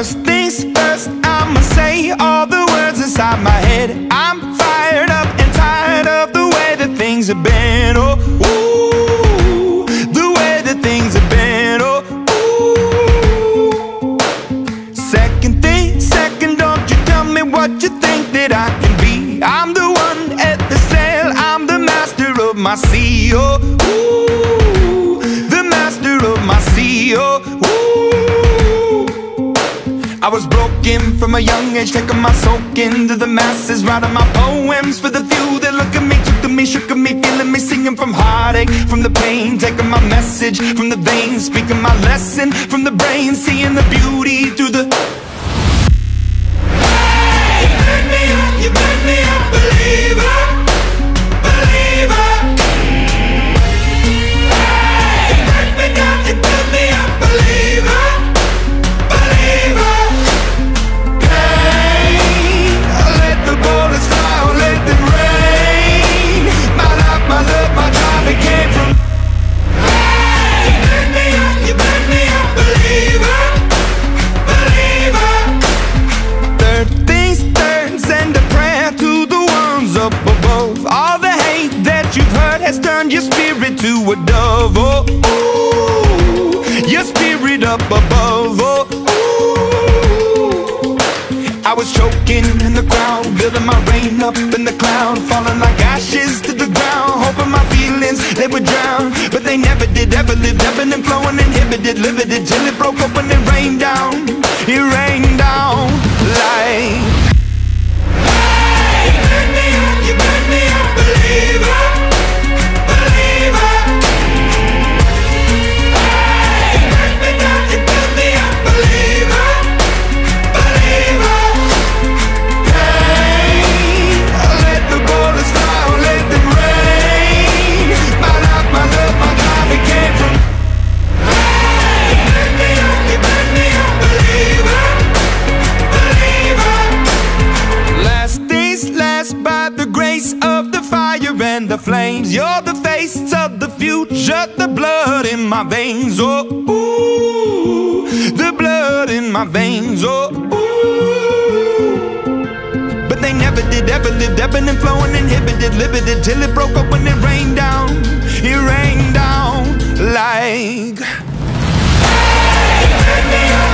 First things first, I'ma say all the words inside my head. I'm fired up and tired of the way that things have been. Oh, ooh, the way that things have been. Oh, ooh. Second thing, second, don't you tell me what you think that I can be. I'm the one at the sail, I'm the master of my sea. Oh, ooh, the master of my sea. Oh, ooh. I was broken from a young age, taking my soak into the masses, writing my poems for the few that look at me, took to me, shook at me, feeling me, singing from heartache, from the pain, taking my message from the veins, speaking my lesson from the brain, seeing the beauty through the... Hey, you burn me up, you burn me up, believer, believer. Hey, you burn me down, you burn me up, believer, believer. Turn your spirit to a dove, oh, ooh, your spirit up above, oh, ooh. I was choking in the crowd, building my rain up in the cloud, falling like ashes to the ground, hoping my feelings, they would drown, but they never did, ever lived, ebbing and flowing, inhibited, limited, till it broke open and rained down, it rained down like... Hey, you burn me up, you burn me up, believer. And the flames, you're the face of the future, the blood in my veins, oh, ooh, the blood in my veins, oh, ooh. But they never did, ever lived, ebbing and flowing, inhibited, limited, till it broke up when it rained down like... Hey, burn me up.